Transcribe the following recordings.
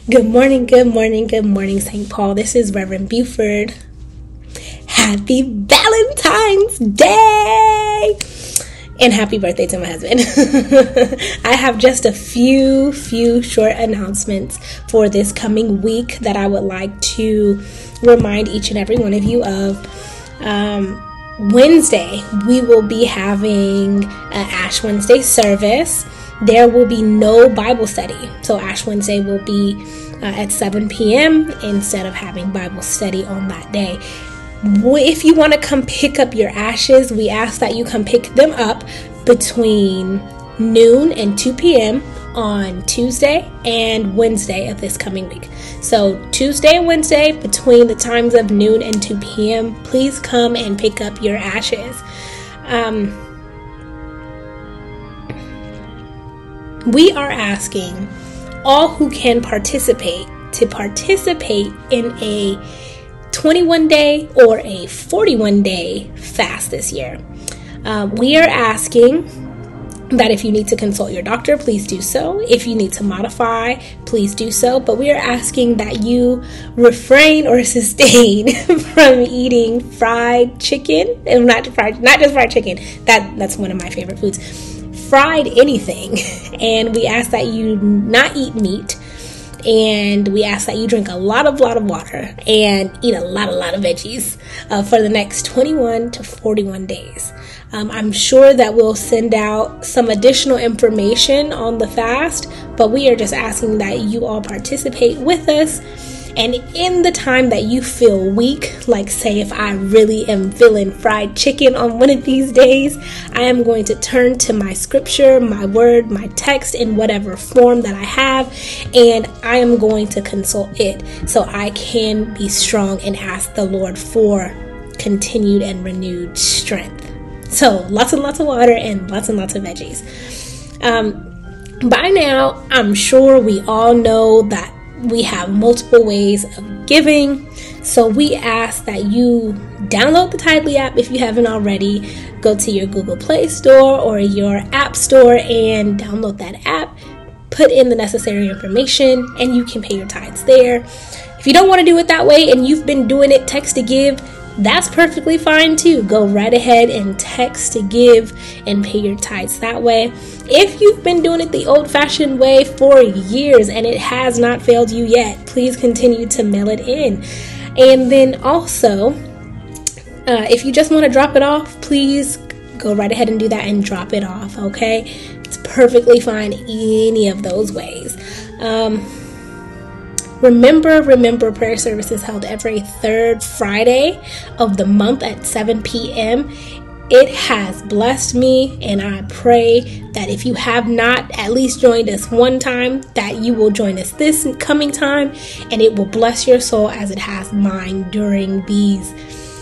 Good morning, good morning, good morning, St. Paul. This is Reverend Buford. Happy Valentine's Day! And happy birthday to my husband. I have just a few short announcements for this coming week that I would like to remind each and every one of you of. Wednesday, we will be having an Ash Wednesday service. There will be no Bible study. So Ash Wednesday will be at 7 p.m. instead of having Bible study on that day. If you want to come pick up your ashes, we ask that you come pick them up between noon and 2 p.m. on Tuesday and Wednesday of this coming week. So Tuesday and Wednesday between the times of noon and 2 p.m. Please come and pick up your ashes. We are asking all who can participate to participate in a 21-day or a 41-day fast this year. We are asking that if you need to consult your doctor, please do so. If you need to modify, please do so. But we are asking that you refrain or sustain from eating fried chicken, and not just fried chicken. That's one of my favorite foods. Fried anything. And we ask that you not eat meat. And we ask that you drink a lot of water and eat a lot of veggies for the next 21 to 41 days. I'm sure that we'll send out some additional information on the fast, but we are just asking that you all participate with us. And in the time that you feel weak, like say if I really am feeling fried chicken on one of these days, I am going to turn to my scripture, my word, my text in whatever form that I have, and I am going to consult it so I can be strong and ask the Lord for continued and renewed strength. So lots and lots of water and lots of veggies. By now, I'm sure we all know that we have multiple ways of giving. So we ask that you download the Tidely app if you haven't already. Go to your Google Play Store or your App Store and download that app. Put in the necessary information and you can pay your tithes there. If you don't want to do it that way and you've been doing it text to give, that's perfectly fine too. Go right ahead and text to give and pay your tithes that way. If you've been doing it the old-fashioned way for years and it has not failed you yet, please continue to mail it in. And then also, if you just want to drop it off, please go right ahead and do that and drop it off, okay? It's perfectly fine any of those ways. Remember, prayer service is held every third Friday of the month at 7 p.m. It has blessed me, and I pray that if you have not at least joined us one time, that you will join us this coming time, and it will bless your soul as it has mine during these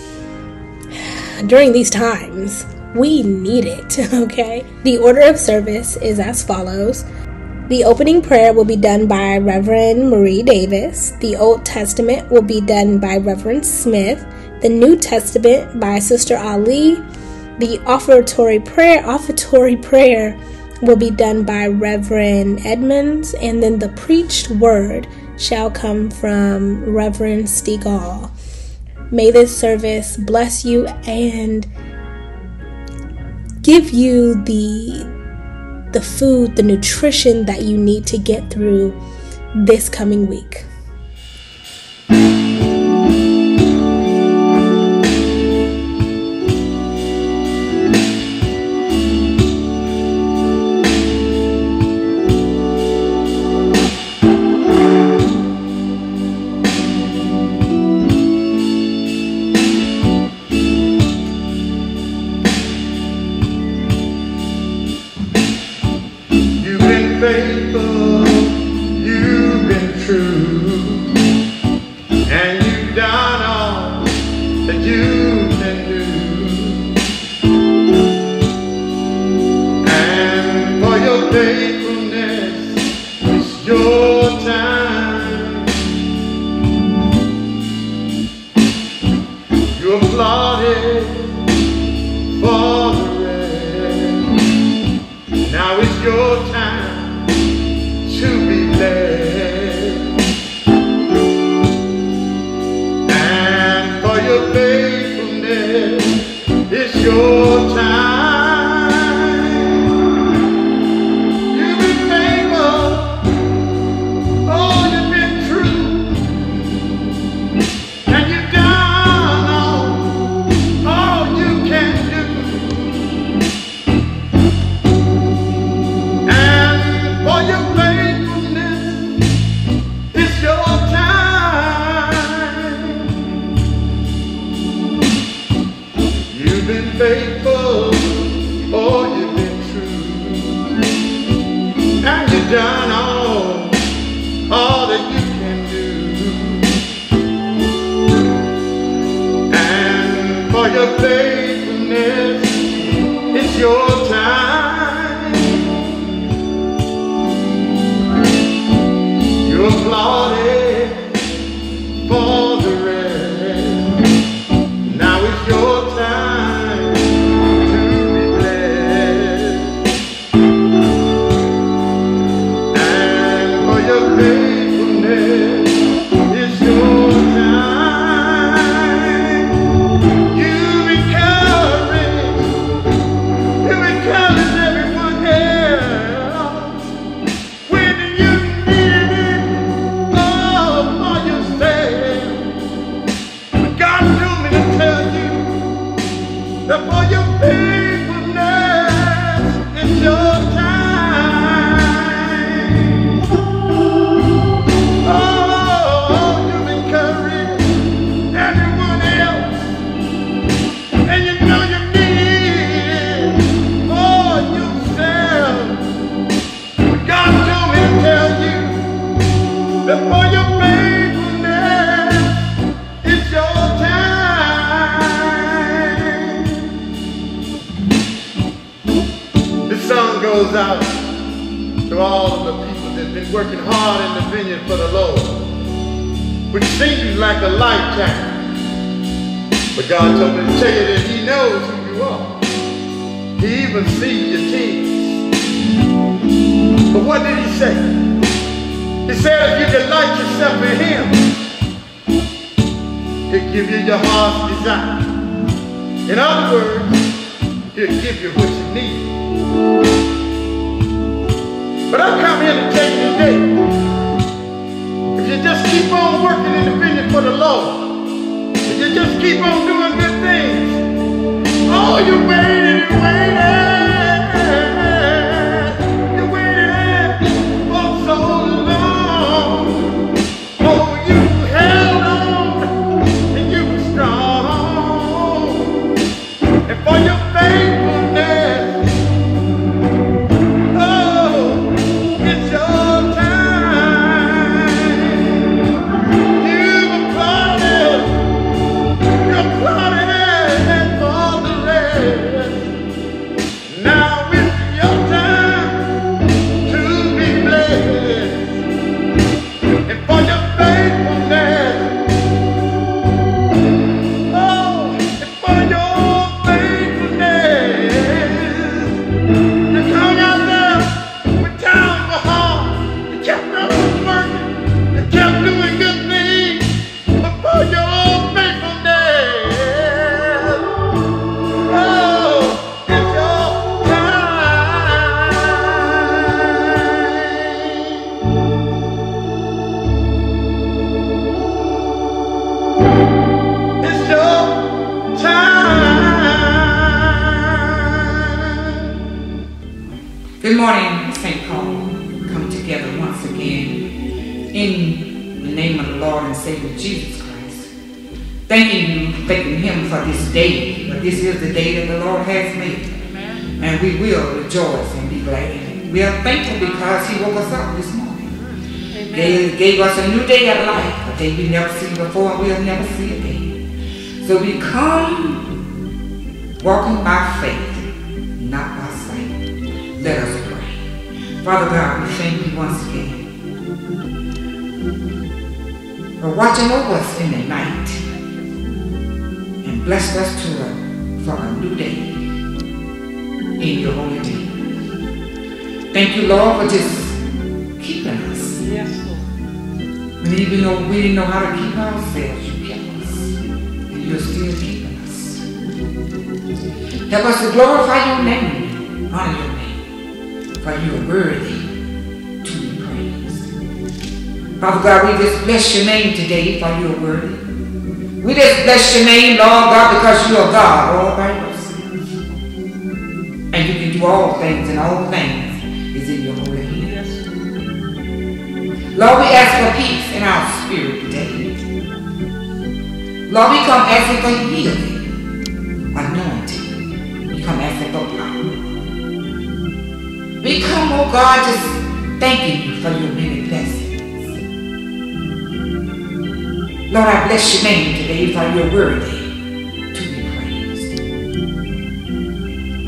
times. We need it, okay? The order of service is as follows. The opening prayer will be done by Reverend Marie Davis. The Old Testament will be done by Reverend Smith. The New Testament by Sister Ali. The offertory prayer will be done by Reverend Edmonds. And then the preached word shall come from Reverend Stegall. May this service bless you and give you the food, the nutrition that you need to get through this coming week. Faithful, you've been true. your faithfulness, it's your time. You're applauded for the rest. Now it's your time to be blessed. And for your faithfulness, it's your time. You encourage everyone else when you need it. Oh, for yourself. But God told me to tell you that for your faithfulness, it's your time. Oh, you encourage everyone else, and you know you need it for yourself. But God told me to tell you that for your faithfulness, it's your time. This song goes out to all of the people that have been working hard in the vineyard for the Lord, which seems like a lifetime. But God told me to tell you that He knows who you are. He even sees your tears. But what did He say? He said if you delight yourself in Him, He'll give you your heart's desire. In other words, He'll give you what you need. But I come here to tell you today, if you just keep on working in the vineyard for the Lord, if you just keep on doing good things, oh, you waited and waited, you waited for so long. Oh, you held on and you were strong, and for your faithfulness, oh, it's your time. You applauded for the rest. Now it's your time to be blessed, and for your faithfulness, oh, and for your faithfulness, you come out there with time for heart. You kept on working, you kept doing good things, but for your faithfulness, oh, it's your time. It's your time. Good morning, St. Paul. Come together once again in the name of the Lord and Savior Jesus Christ. Thanking Him for this day. But this is the day that the Lord has made. And we will rejoice and be glad in it. We are thankful because He woke us up this morning. Gave us a new day of life, a day we never seen before and we'll never see again. So we come walking by faith, not by sight. Let us pray. Father God, we thank You once again for watching over us in the night and blessed us for a new day in Your holy name. Thank You, Lord, for just keeping us. Yes, Lord. When even though we didn't know how to keep ourselves, You kept us. And You're still keeping us. Help us to glorify Your name, honor Your name, for You are worthy to be praised. Father God, we just bless Your name today, for You are worthy. We just bless Your name, Lord God, because You are God all by yourself. And You can do all things, and all things is in Your holy hand. Yes, Lord, we ask for peace in our spirit today. Lord, we come asking for healing, anointing. We come asking for power. We come, oh God, just thanking You for Your many blessings. Lord, I bless Your name today, for You're worthy to be praised.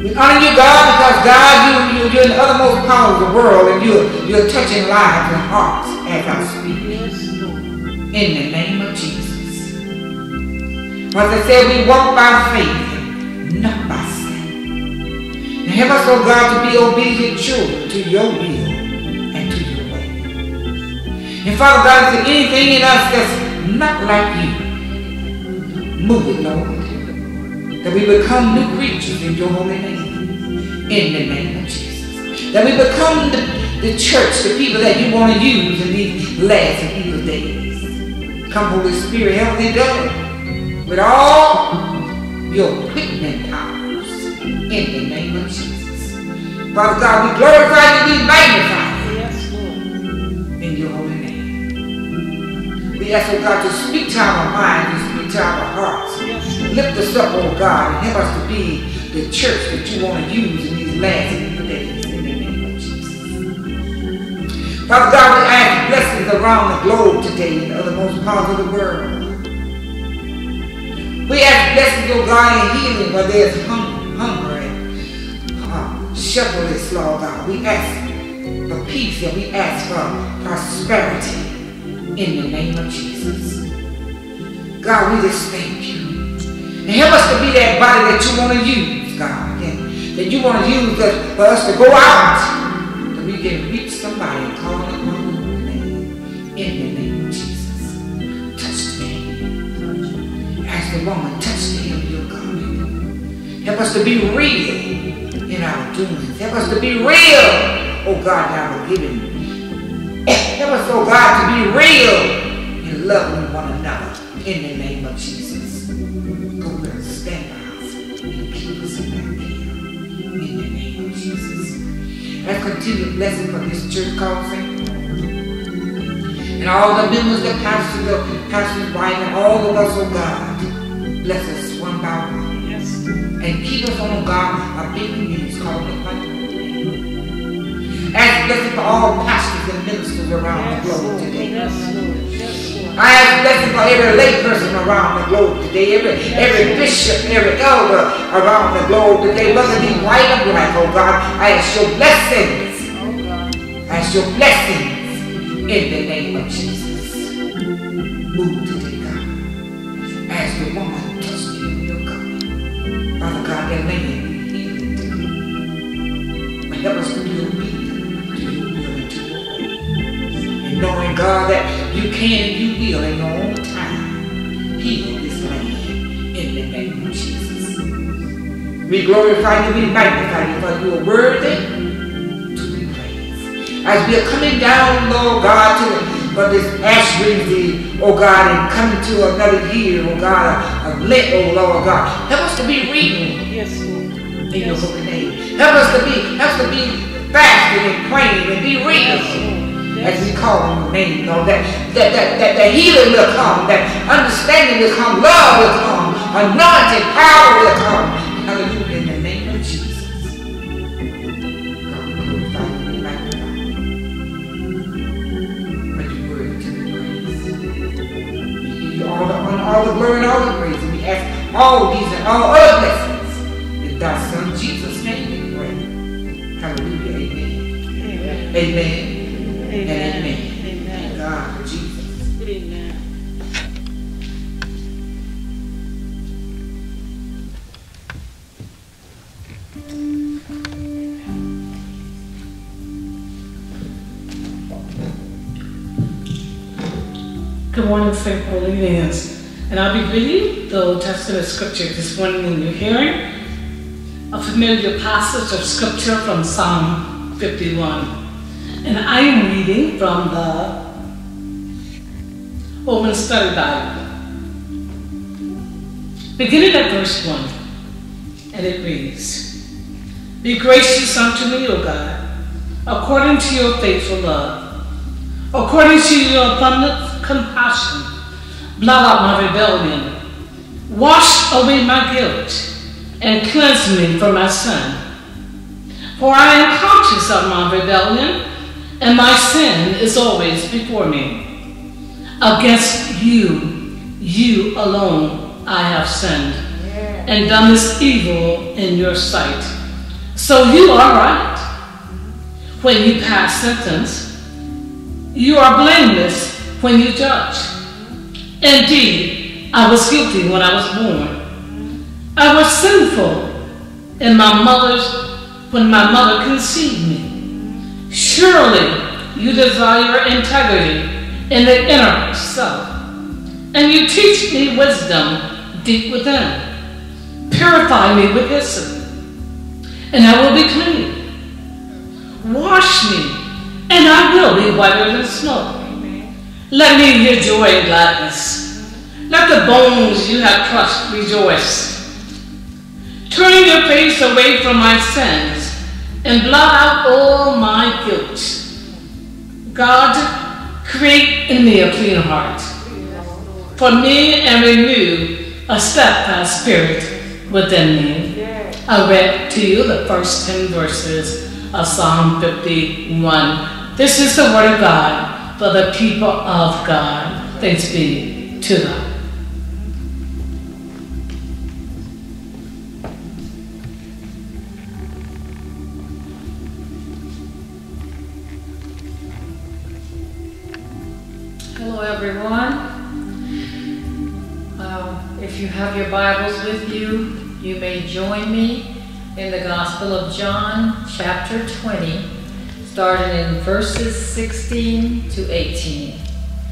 We honor you, God, because God, you're in the uttermost power of the world, and you're touching lives and hearts as I speak. In the name of Jesus. As I said, we walk by faith, not by sight. And help us, oh God, to be obedient children to your will and to your way. And Father God, if there's anything in us that's not like you, move it, Lord. That we become new creatures in your holy name. In the name of Jesus. That we become the church, the people that you want to use in these last and evil days. Come, Holy Spirit, help me do it with all your quickening powers in the name of Jesus. Father God, we glorify you, we magnify you. Yes, Lord. In your holy name. We ask, oh God, to speak to our minds and speak to our hearts. Yes, lift us up, oh God, and help us to be the church that you want to use in these last and evil days in the name of Jesus. Father God, we ask blessings around the globe today in the othermost parts of the world. We ask blessings, oh God, in healing where there's hunger and shelterless, Lord God. We ask for peace and we ask for prosperity in the name of Jesus. God, we just thank you. And help us to be that body that you want to use, God. And that you want to use for us to go out. We can reach somebody and call it one name in the name of Jesus. Touch the name. As the woman touched the hem of your garment. Help us to be real in our doings. Help us to be real, oh God, in our giving. Help us, oh God, to be real in loving one another in the name of Jesus. Go with us, stand by us, and keep us in that care in the name of Jesus. And continue blessing for this church called St. Paul. And all the members, the pastor's wife, and all of us, oh God, bless us one by one. Yes. And keep us on, God, our big news called the Bible. Ask blessing for all pastors and ministers around the globe today. Yes, Lord. Yes, Lord. I ask blessing for every lay person around the globe today, every bishop, every elder around the globe today, whether it be white or black, oh God. I ask your blessings. Oh God. I ask your blessings in the name of Jesus. Move today, God. As the woman touched you in your garment. Father God, that land be healing today. But help us to be obedient to your will and to your way. And knowing, God, that you can and you will in your own time heal this land in the name of Jesus. We glorify you, we magnify you, for you are worthy to be praised. As we are coming down, Lord God, for this Ash Wednesday, oh God, and coming to another year, oh God, of Lent, oh Lord God, help us to be reading. Yes, Lord. In your holy name. Help us to be fasting and praying and be real. As we call on your name, Lord, that healing will come, that understanding will come, love will come, anointing power will come. Hallelujah, in the name of Jesus. God, we glorify you, we magnify you. But you're worthy to be praised. We give you all the honor, all the glory, and all the praise. And we ask all these and all other blessings in thy Son Jesus' name we pray. Hallelujah, amen. Amen. Amen. Amen. Amen. Amen. God, Jesus. Amen. Good morning, St. Paulinians. And I'll be reading the Old Testament scripture this morning in your hearing. A familiar passage of scripture from Psalm 51. And I am reading from the Women's Study Bible. Beginning at verse 1. And it reads, Be gracious unto me, O God, according to your faithful love, according to your abundant compassion, blot out my rebellion, wash away my guilt, and cleanse me from my sin. For I am conscious of my rebellion, and my sin is always before me. Against you, you alone, I have sinned, and done this evil in your sight, So you are right when you pass sentence. You are blameless when you judge. Indeed, I was guilty when I was born. I was sinful when my mother conceived me. Surely you desire integrity in the inner self, and you teach me wisdom deep within. Purify me with hyssop, and I will be clean. Wash me, and I will be whiter than snow. Let me hear joy and gladness. Let the bones you have crushed rejoice. Turn your face away from my sins and blot out all my guilt. God, create in me a clean heart for me and renew a steadfast spirit within me. I read to you the first 10 verses of Psalm 51. This is the word of God for the people of God. Thanks be to God. Hello, everyone. If you have your Bibles with you, you may join me in the Gospel of John, chapter 20, starting in verses 16 to 18.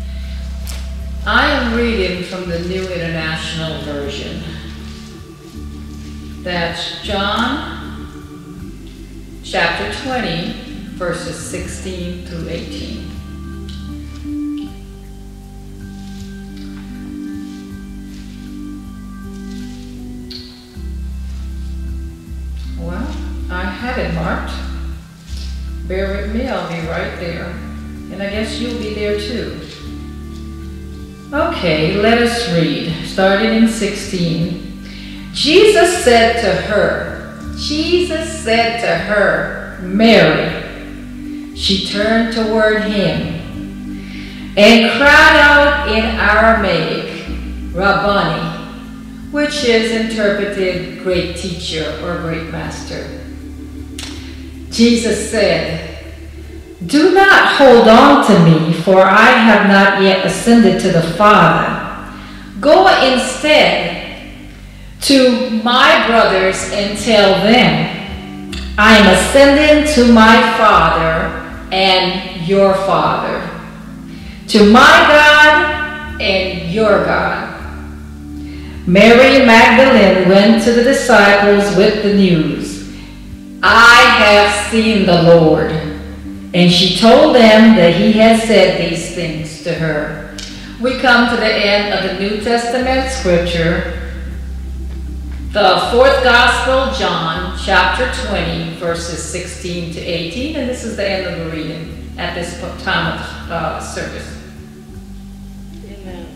I am reading from the New International Version. That's John, chapter 20, verses 16 through 18. Well, I have it marked. Bear with me, I'll be right there. And I guess you'll be there too. Okay, let us read, starting in 16. Jesus said to her, Mary. She turned toward him and cried out in Aramaic, Rabboni, which is interpreted great teacher or great master. Jesus said, do not hold on to me, for I have not yet ascended to the Father. Go instead to my brothers and tell them, I am ascending to my Father and your Father, to my God and your God. Mary Magdalene went to the disciples with the news, I have seen the Lord. And she told them that he had said these things to her. We come to the end of the New Testament scripture, the fourth Gospel, John, chapter 20, verses 16 to 18. And this is the end of the reading at this time of service. Amen.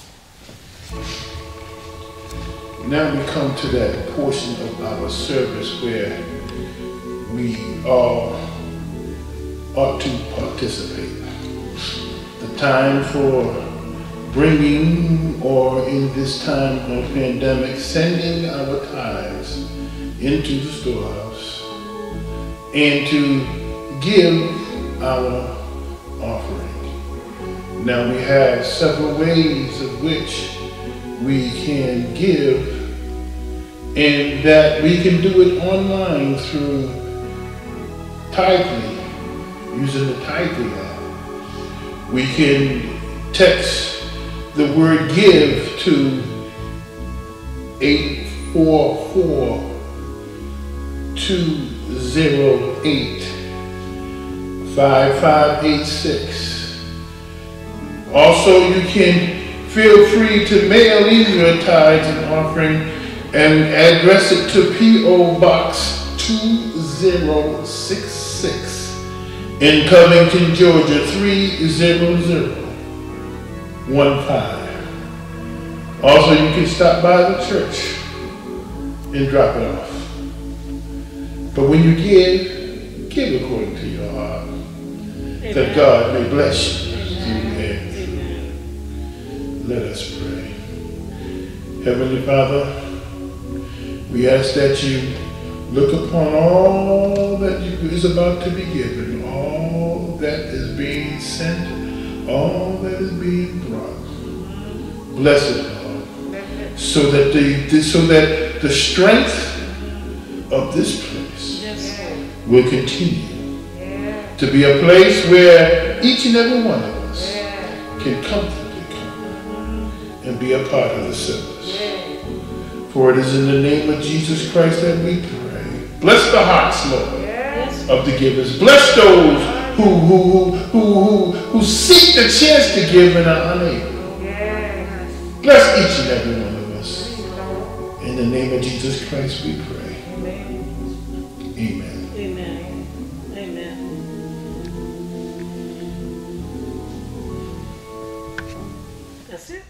Now we come to that portion of our service where we all ought to participate. The time for bringing, or in this time of pandemic, sending our tithes into the storehouse and to give our offering. Now we have several ways of which we can give, and that we can do it online through Tithely, using the Tithely app. We can text the word give to 844-208-5586. Also, you can feel free to mail in your tithes and offering and address it to P.O. Box 2066 in Covington, Georgia 30015. Also, you can stop by the church and drop it off. But when you give according to your heart. Amen. That God may bless you. Amen. Amen. Let us pray. Heavenly Father, we ask that you Look upon all that is about to be given, all that is being sent, all that is being brought. Bless it, Lord, so that the strength of this place will continue to be a place where each and every one of us can comfortably come and be a part of the service. For it is in the name of Jesus Christ that we pray. Bless the hearts, Lord, of the givers. Bless those who seek the chance to give and are unable. Bless each and every one of us. In the name of Jesus Christ we pray. Amen. Amen. Amen. That's it.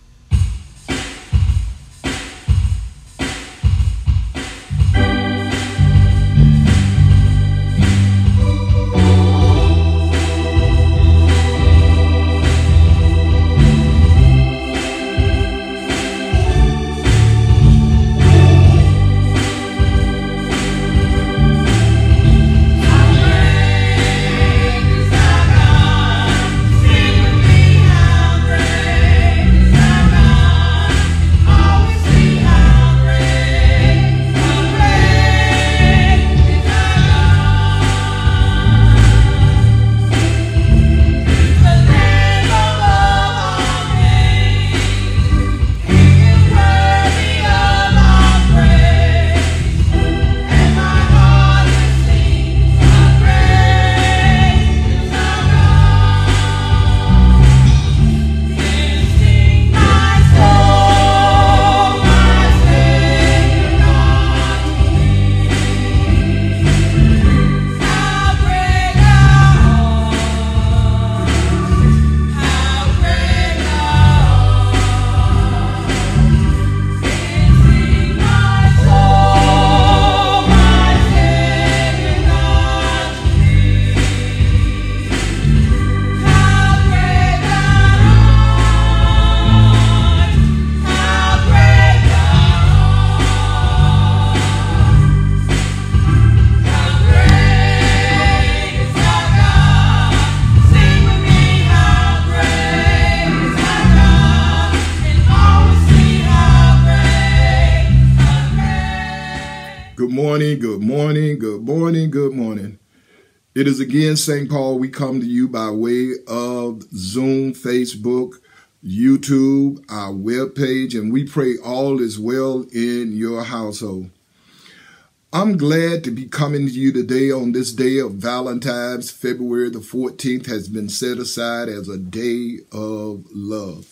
Good morning. It is again St. Paul. We come to you by way of Zoom, Facebook, YouTube, our webpage, and we pray all is well in your household. I'm glad to be coming to you today on this day of Valentine's. February the 14th has been set aside as a day of love.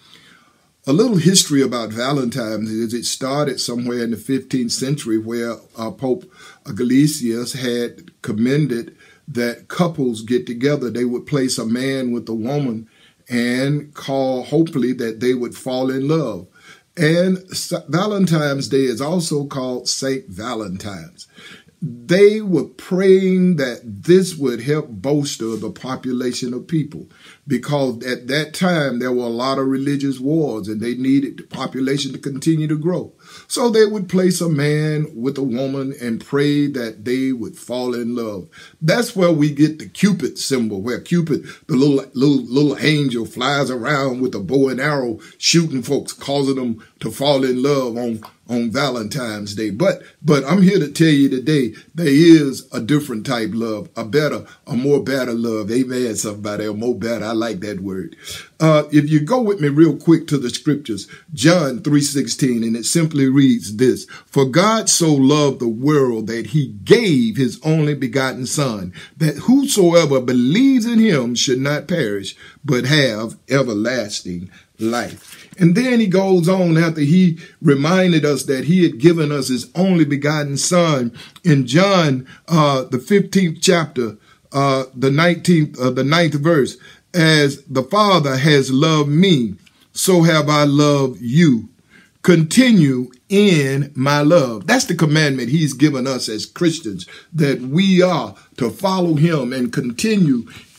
A little history about Valentine's is it started somewhere in the 15th century where Pope Gelasius had commended that couples get together. They would place a man with a woman and call, hopefully, that they would fall in love. And Valentine's Day is also called St. Valentine's. They were praying that this would help bolster the population of people, because at that time there were a lot of religious wars and they needed the population to continue to grow. So they would place a man with a woman and pray that they would fall in love. That's where we get the Cupid symbol, where Cupid, the little angel, flies around with a bow and arrow shooting folks, causing them to fall in love on Valentine's Day. But I'm here to tell you today, there is a different type love, a more better love. Amen, somebody, a more better. I like that word. If you go with me real quick to the scriptures, John 3:16, and it simply reads this: For God so loved the world that he gave his only begotten son, that whosoever believes in him should not perish, but have everlasting life. And then he goes on after he reminded us that he had given us his only begotten son in John, the 15th chapter, the 9th verse. As the Father has loved me, so have I loved you. Continue in my love. That's the commandment he's given us as Christians, that we are to follow him and continue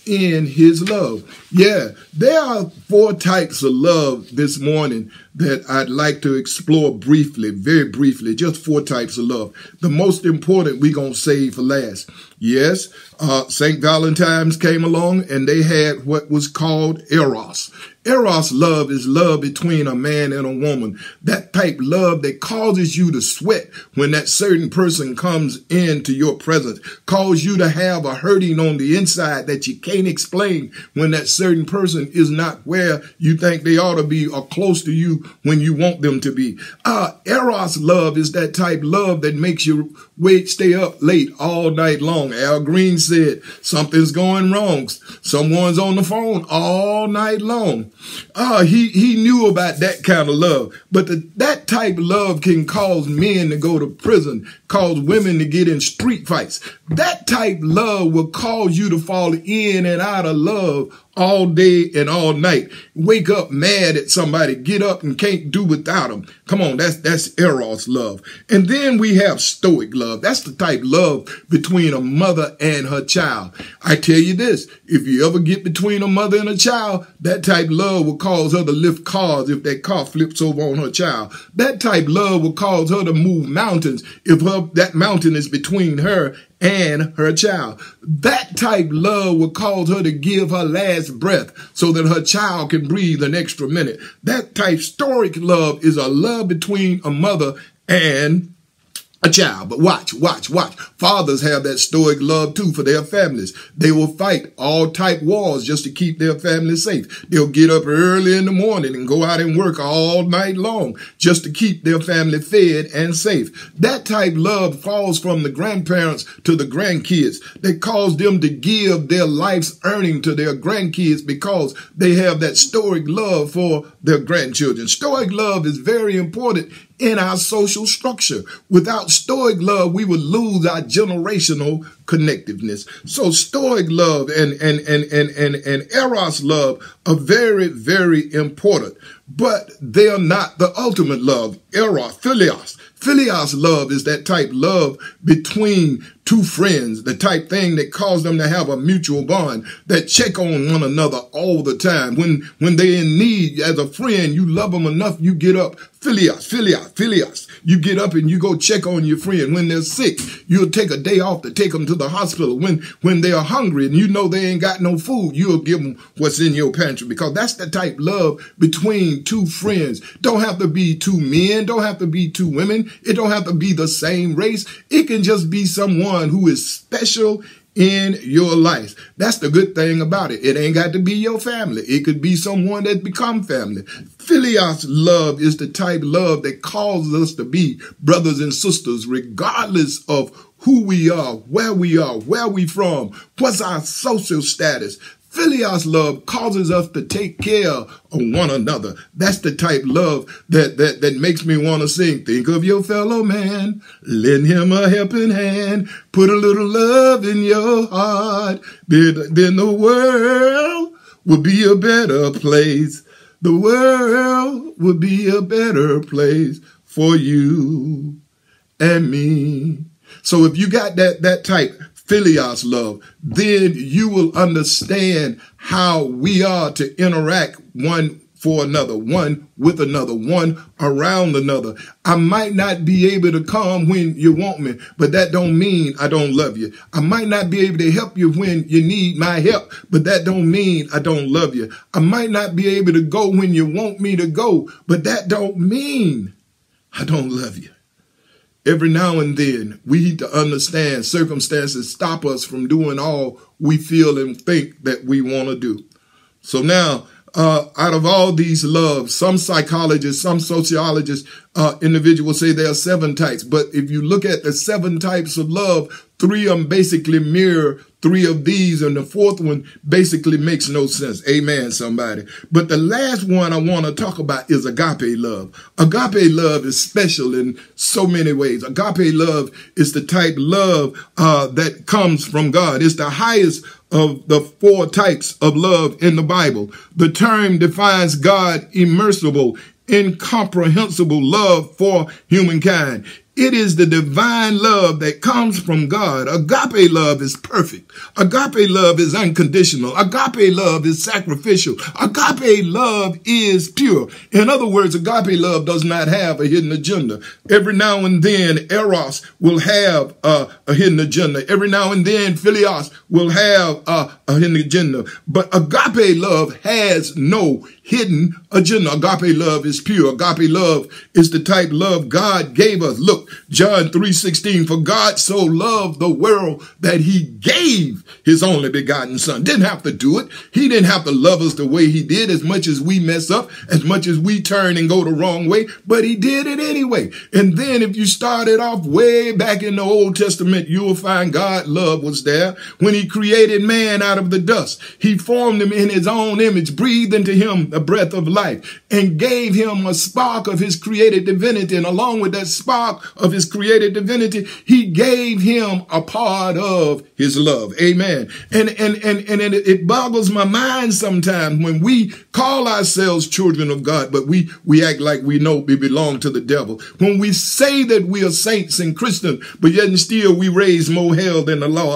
in his love. Yeah, there are 4 types of love this morning that I'd like to explore briefly, very briefly, just 4 types of love. The most important we're going to save for last. Yes, St. Valentine's came along and they had what was called Eros. Eros love is love between a man and a woman. That type love that causes you to sweat when that certain person comes into your presence, cause you to have a hurting on the inside that you can't explain when that certain person is not where you think they ought to be or close to you when you want them to be. Eros love is that type love that makes you stay up late all night long. Al Green said something's going wrong. Someone's on the phone all night long. He knew about that kind of love. But that type of love can cause men to go to prison, cause women to get in street fights. That type of love will cause you to fall in and out of love all day and all night. Wake up mad at somebody, get up and can't do without them. Come on, that's Eros love. And then we have Stoic love. That's the type of love between a mother and her child. I tell you this, if you ever get between a mother and a child, that type of love will cause her to lift cars if that car flips over on her child. That type of love will cause her to move mountains if that mountain is between her and her child. That type love will cause her to give her last breath so that her child can breathe an extra minute. That type Stoic love is a love between a mother and a child. But watch. Fathers have that Stoic love too for their families. They will fight all type wars just to keep their family safe. They'll get up early in the morning and go out and work all night long just to keep their family fed and safe. That type love falls from the grandparents to the grandkids. They cause them to give their life's earning to their grandkids because they have that Stoic love for their grandchildren. Stoic love is very important in our social structure. Without Stoic love, we would lose our generational connectiveness. So Stoic love and Eros love are very, very important, but they are not the ultimate love. Eros, Philios. Philios love is that type love between 2 friends, the type thing that causes them to have a mutual bond, that check on one another all the time. When they're in need, as a friend, you love them enough, you get up. Philios. You get up and you go check on your friend. When they're sick, you'll take a day off to take them to the hospital. When they are hungry and you know they ain't got no food, you'll give them what's in your pantry, because that's the type love between 2 friends. Don't have to be 2 men, don't have to be 2 women. It don't have to be the same race. It can just be someone who is special in your life. That's the good thing about it. It ain't got to be your family. It could be someone that become family. Philios love is the type of love that causes us to be brothers and sisters, regardless of who we are, where we from, what's our social status. Philios love causes us to take care of one another. That's the type love that makes me want to sing. Think of your fellow man, lend him a helping hand, put a little love in your heart, then the world will be a better place. The world will be a better place for you and me. So if you got that type Philios love, then you will understand how we are to interact one for another, one with another, one around another. I might not be able to come when you want me, but that don't mean I don't love you. I might not be able to help you when you need my help, but that don't mean I don't love you. I might not be able to go when you want me to go, but that don't mean I don't love you. Every now and then, we need to understand circumstances stop us from doing all we feel and think that we want to do. So now, out of all these loves, some psychologists, some sociologists, individuals say there are 7 types. But if you look at the 7 types of love, 3 of them basically mirror 3 of these, and the 4th one basically makes no sense. Amen, somebody. But the last one I want to talk about is agape love. Agape love is special in so many ways. Agape love is the type love that comes from God. It's the highest of the 4 types of love in the Bible. The term defines God's immeasurable, incomprehensible love for humankind. It is the divine love that comes from God. Agape love is perfect. Agape love is unconditional. Agape love is sacrificial. Agape love is pure. In other words, agape love does not have a hidden agenda. Every now and then, eros will have a hidden agenda. Every now and then, philios will have a hidden agenda. But agape love has no hidden agenda. Agape love is pure. Agape love is the type of love God gave us. Look, John 3:16, for God so loved the world that he gave his only begotten son. Didn't have to do it. He didn't have to love us the way he did, as much as we mess up, as much as we turn and go the wrong way, but he did it anyway. And then if you started off way back in the Old Testament, you will find God's love was there when he created man out of the dust. He formed him in his own image, breathed into him the breath of life, and gave him a spark of his created divinity. And along with that spark of his created divinity, he gave him a part of his love. Amen. And it boggles my mind sometimes when we call ourselves children of God, but we act like we know we belong to the devil. When we say that we are saints and Christians, but yet and still we raise more hell than the law.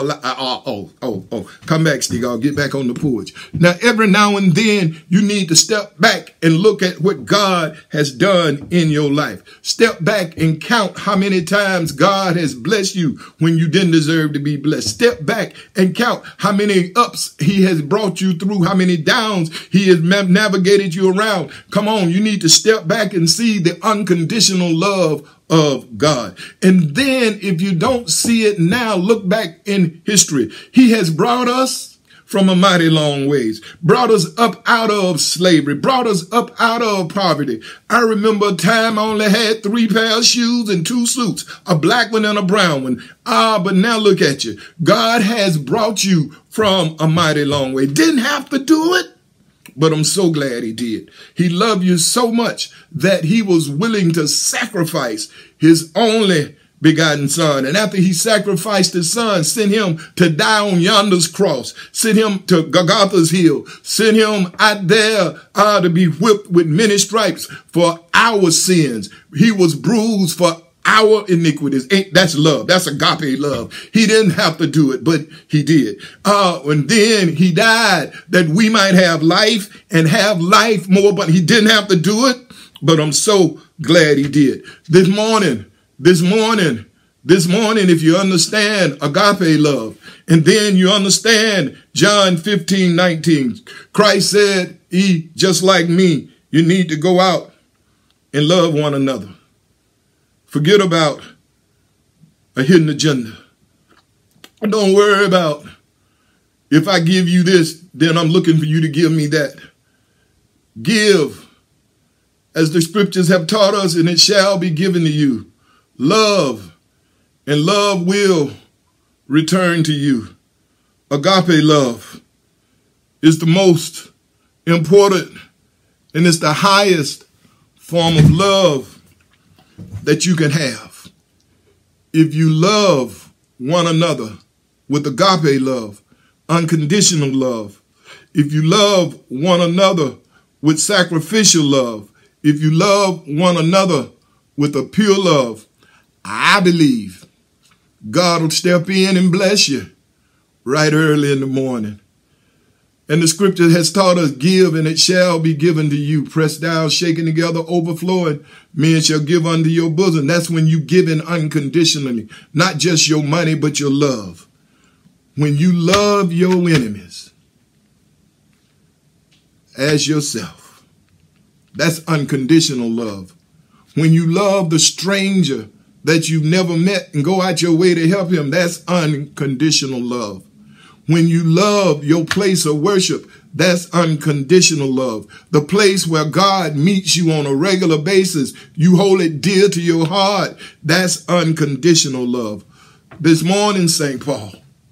Come back, Steve. I'll get back on the porch. Now, every now and then you need to step back and look at what God has done in your life. Step back and count how many times God has blessed you when you didn't deserve to be blessed. Step back and count how many ups he has brought you through, how many downs he has navigated you around. Come on, you need to step back and see the unconditional love of God. And then if you don't see it now, look back in history. He has brought us from a mighty long ways, brought us up out of slavery, brought us up out of poverty. I remember a time I only had 3 pairs of shoes and 2 suits, a black one and a brown one. But now look at you. God has brought you from a mighty long way. Didn't have to do it, but I'm so glad he did. He loved you so much that he was willing to sacrifice his only begotten son. And after he sacrificed his son, sent him to die on yonder's cross, sent him to Golgotha's hill, sent him out there to be whipped with many stripes for our sins. He was bruised for our iniquities. That's love. That's agape love. He didn't have to do it, but he did. And then he died that we might have life and have life more, but he didn't have to do it. But I'm so glad he did. This morning, if you understand agape love, and then you understand John 15:19, Christ said, just like me, you need to go out and love one another. Forget about a hidden agenda. Don't worry about if I give you this, then I'm looking for you to give me that. Give as the scriptures have taught us, and it shall be given to you. Love, and love will return to you. Agape love is the most important, and it's the highest form of love that you can have. If you love one another with agape love, unconditional love, if you love one another with sacrificial love, if you love one another with a pure love, I believe God will step in and bless you right early in the morning. And the scripture has taught us, give and it shall be given to you. Pressed down, shaken together, overflowing, men shall give unto your bosom. That's when you give in unconditionally, not just your money, but your love. When you love your enemies as yourself, that's unconditional love. When you love the stranger that you've never met and go out your way to help him, that's unconditional love. When you love your place of worship, that's unconditional love. The place where God meets you on a regular basis, you hold it dear to your heart, that's unconditional love. This morning, St. Paul,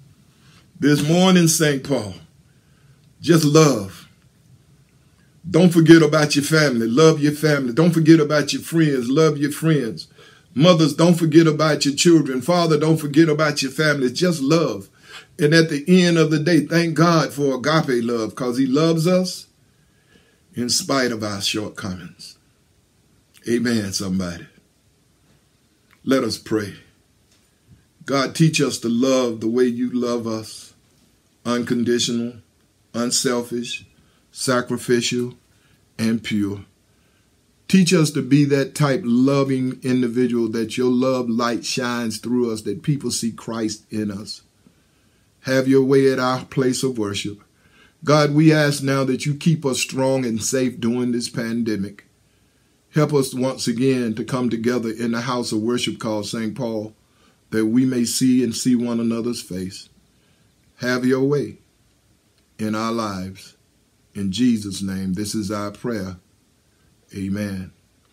just love. Don't forget about your family. Love your family. Don't forget about your friends. Love your friends. Mothers, don't forget about your children. Father, don't forget about your family. Just love. And at the end of the day, thank God for agape love, because he loves us in spite of our shortcomings. Amen, somebody. Let us pray. God, teach us to love the way you love us, unconditional, unselfish, sacrificial, and pure. Teach us to be that type loving individual that your love light shines through us, that people see Christ in us. Have your way at our place of worship. God, we ask now that you keep us strong and safe during this pandemic. Help us once again to come together in the house of worship called St. Paul, that we may see and see one another's face. Have your way in our lives. In Jesus' name, this is our prayer. Amen.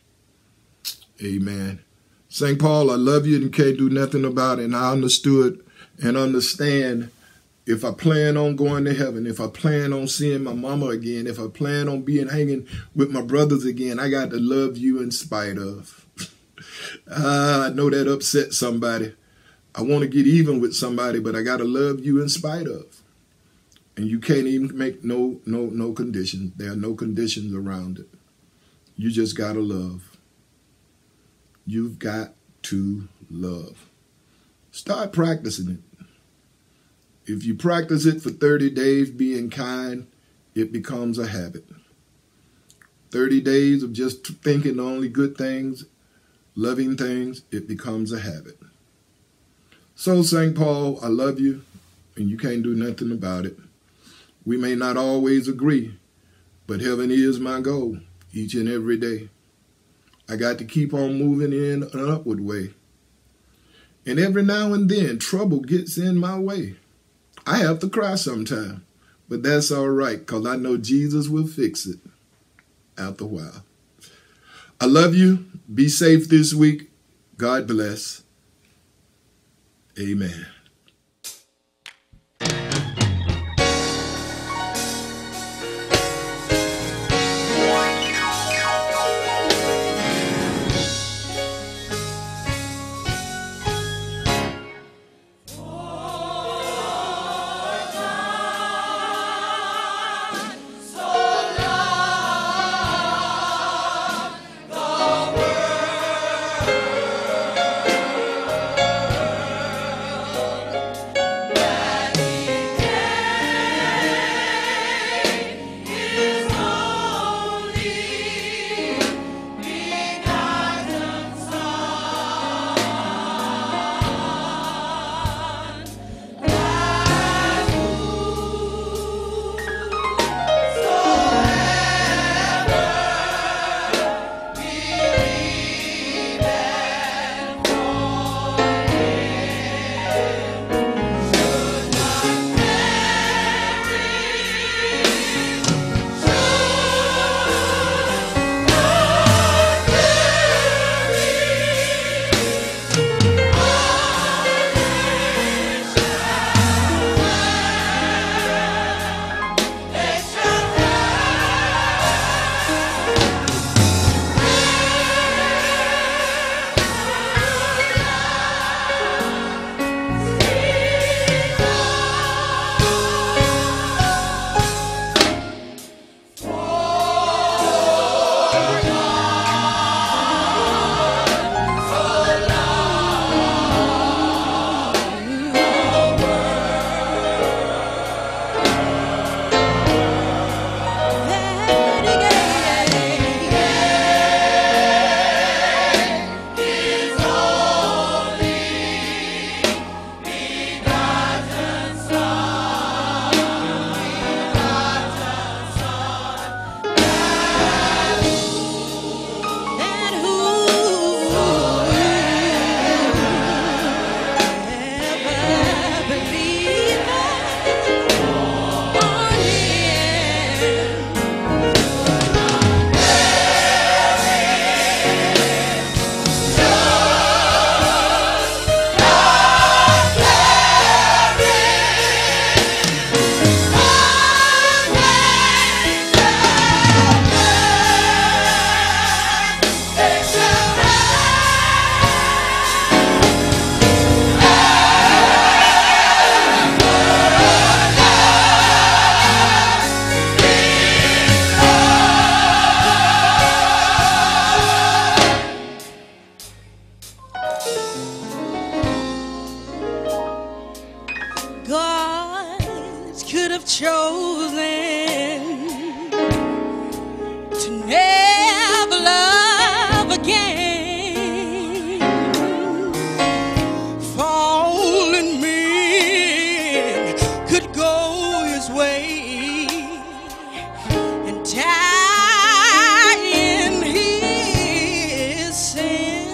Amen. St. Paul, I love you and can't do nothing about it. And I understood and understand, if I plan on going to heaven, if I plan on seeing my mama again, if I plan on hanging with my brothers again, I got to love you in spite of. I know that upset somebody. I want to get even with somebody, but I got to love you in spite of. And you can't even make no conditions. There are no conditions around it. You just got to love. You've got to love. Start practicing it. If you practice it for 30 days, being kind, it becomes a habit. 30 days of just thinking only good things, loving things, it becomes a habit. So, St. Paul, I love you, and you can't do nothing about it. We may not always agree, but heaven is my goal each and every day. I got to keep on moving in an upward way. And every now and then, trouble gets in my way. I have to cry sometime, but that's all right, because I know Jesus will fix it after a while. I love you. Be safe this week. God bless. Amen. chosen to never love again. Fallen men could go his way and die in his sin,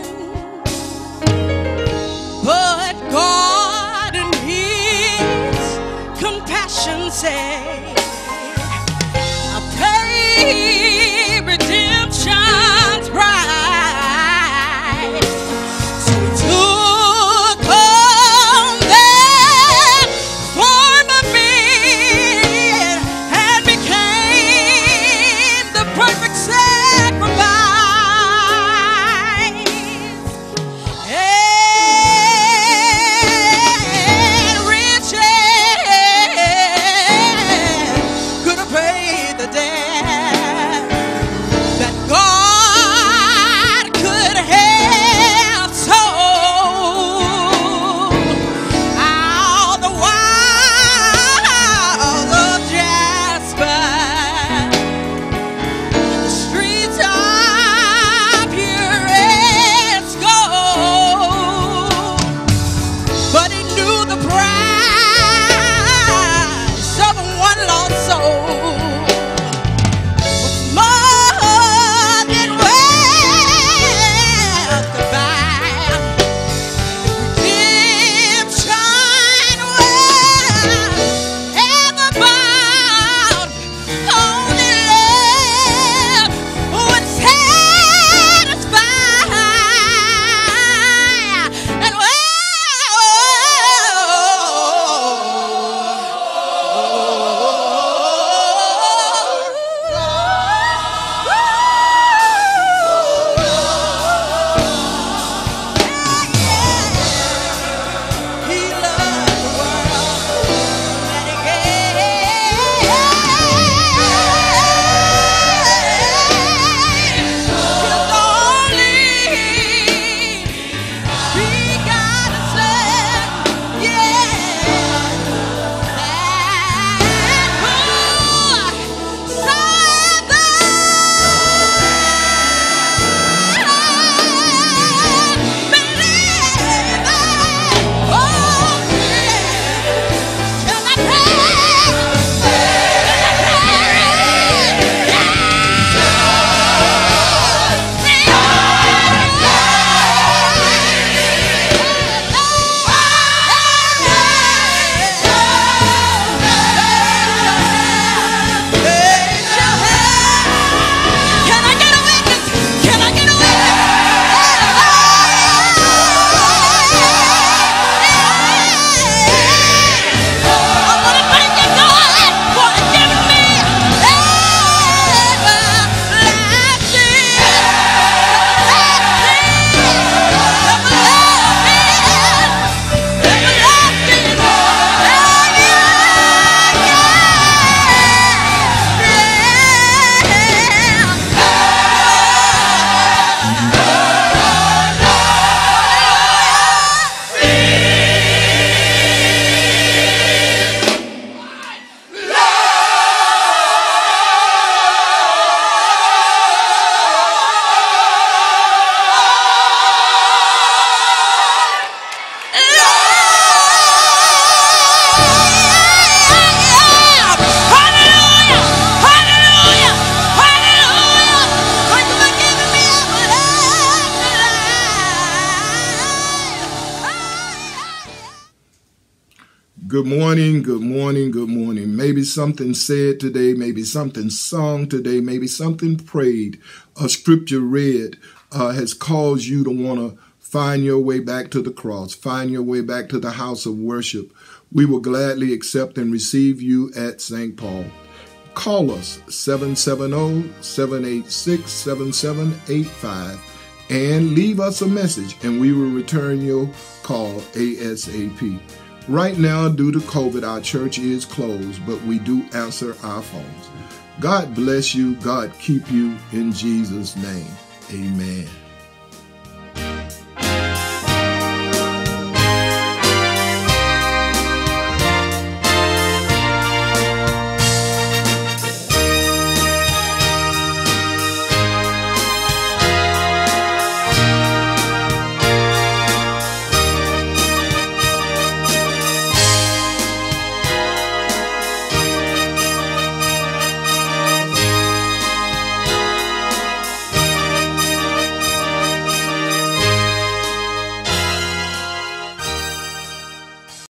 but God in his compassion say, I pay redemption's price. So he took on that form of man and became the perfect sacrifice. And riches could have paid the debt that God could have sold. All the wiles of Jasper, the streets are purest gold, but he knew the price of one lost soul was more than wealth could buy. Redemption was ever bound. Only love would satisfy. And he loved the world that he gave. His only begotten Son, Can I get a witness? Can I get a witness? I want to thank you, God, for giving me Good morning, good morning, good morning. Maybe something said today, maybe something sung today, maybe something prayed, a scripture read has caused you to want to find your way back to the cross, find your way back to the house of worship. We will gladly accept and receive you at St. Paul. Call us 770-786-7785 and leave us a message and we will return your call ASAP. Right now, due to COVID, our church is closed, but we do answer our phones. God bless you. God keep you in Jesus' name. Amen.